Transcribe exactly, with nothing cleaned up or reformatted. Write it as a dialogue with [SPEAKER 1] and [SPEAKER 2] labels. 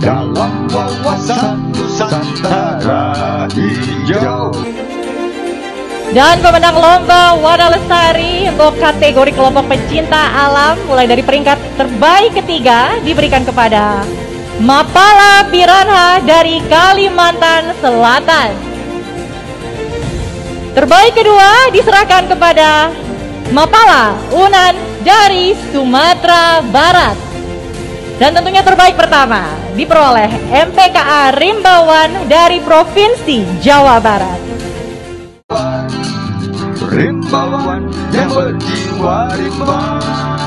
[SPEAKER 1] dalam wawasan Nusantara hijau.
[SPEAKER 2] Dan pemenang lomba Wadah Lestari untuk kategori kelompok pencinta alam mulai dari peringkat terbaik ketiga diberikan kepada Mapala Piranha dari Kalimantan Selatan. Terbaik kedua diserahkan kepada Mapala Unan dari Sumatera Barat. Dan tentunya terbaik pertama diperoleh M P K A Rimbawan dari Provinsi Jawa Barat.
[SPEAKER 1] Rimbawan yang berjiwa rimba.